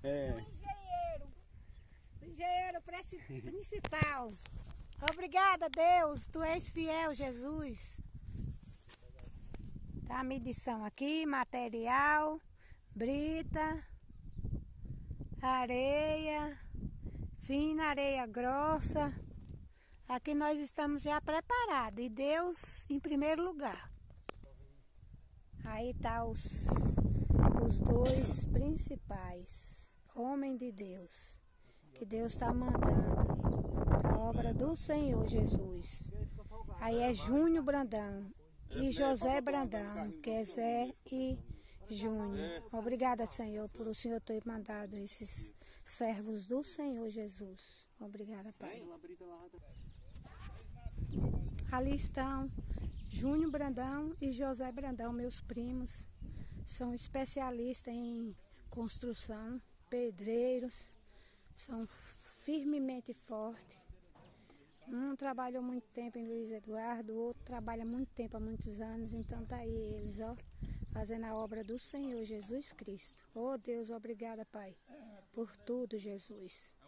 O engenheiro principal. Obrigada, Deus, tu és fiel, Jesus. Tá a medição aqui, material, brita, areia, fina, areia grossa. Aqui nós estamos já preparados e Deus em primeiro lugar. Aí tá os dois principais, homem de Deus, que Deus está mandando para a obra do Senhor Jesus. Aí é Júnior Brandão e José Brandão, que é Zé e Júnior. Obrigada, Senhor, por o Senhor ter mandado esses servos do Senhor Jesus. Obrigada, Pai. Ali estão Júnior Brandão e José Brandão, meus primos. São especialistas em construção, pedreiros, são firmemente fortes. Um trabalhou muito tempo em Luiz Eduardo, o outro trabalha muito tempo, há muitos anos. Então tá aí eles, ó, fazendo a obra do Senhor Jesus Cristo. Oh Deus, obrigada, Pai, por tudo, Jesus.